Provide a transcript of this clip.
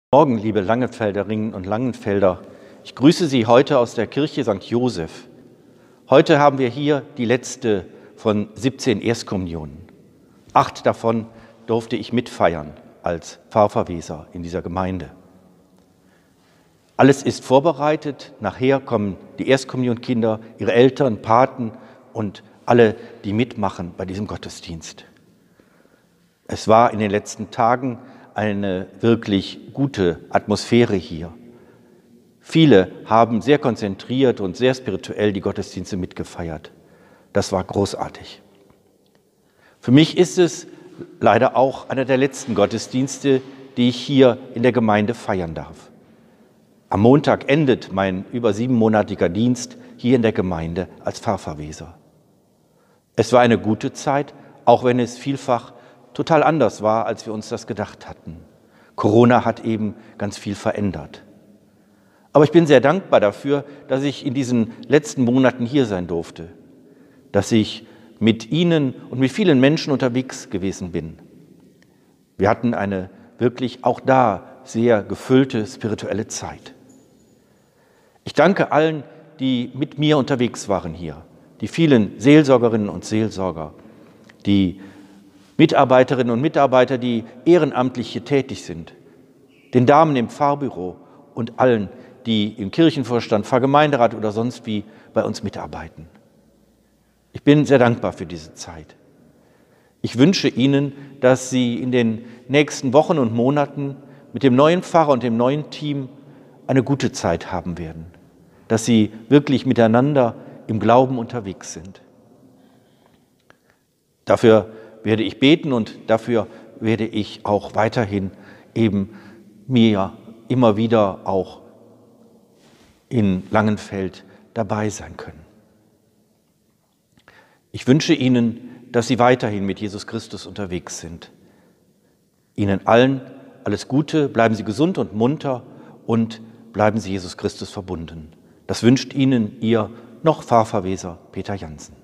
Morgen, liebe Langenfelderinnen und Langenfelder. Ich grüße Sie heute aus der Kirche St. Joseph. Heute haben wir hier die letzte von 17 Erstkommunionen. 8 davon durfte ich mitfeiern als Pfarrverweser in dieser Gemeinde. Alles ist vorbereitet. Nachher kommen die Erstkommunionkinder, ihre Eltern, Paten und alle, die mitmachen bei diesem Gottesdienst. Es war in den letzten Tagen eine wirklich gute Atmosphäre hier. Viele haben sehr konzentriert und sehr spirituell die Gottesdienste mitgefeiert. Das war großartig. Für mich ist es leider auch einer der letzten Gottesdienste, die ich hier in der Gemeinde feiern darf. Am Montag endet mein über 7-monatiger Dienst hier in der Gemeinde als Pfarrverweser. Es war eine gute Zeit, auch wenn es vielfach total anders war, als wir uns das gedacht hatten. Corona hat eben ganz viel verändert. Aber ich bin sehr dankbar dafür, dass ich in diesen letzten Monaten hier sein durfte, dass ich mit Ihnen und mit vielen Menschen unterwegs gewesen bin. Wir hatten eine wirklich auch da sehr gefüllte spirituelle Zeit. Ich danke allen, die mit mir unterwegs waren hier, die vielen Seelsorgerinnen und Seelsorger, die Mitarbeiterinnen und Mitarbeiter, die ehrenamtlich hier tätig sind, den Damen im Pfarrbüro und allen, die im Kirchenvorstand, Pfarrgemeinderat oder sonst wie bei uns mitarbeiten. Ich bin sehr dankbar für diese Zeit. Ich wünsche Ihnen, dass Sie in den nächsten Wochen und Monaten mit dem neuen Pfarrer und dem neuen Team eine gute Zeit haben werden, dass Sie wirklich miteinander im Glauben unterwegs sind. Dafür werde ich beten und dafür werde ich auch weiterhin eben mir immer wieder auch in Langenfeld dabei sein können. Ich wünsche Ihnen, dass Sie weiterhin mit Jesus Christus unterwegs sind. Ihnen allen alles Gute, bleiben Sie gesund und munter und bleiben Sie Jesus Christus verbunden. Das wünscht Ihnen Ihr noch Pfarrverweser Peter Jansen.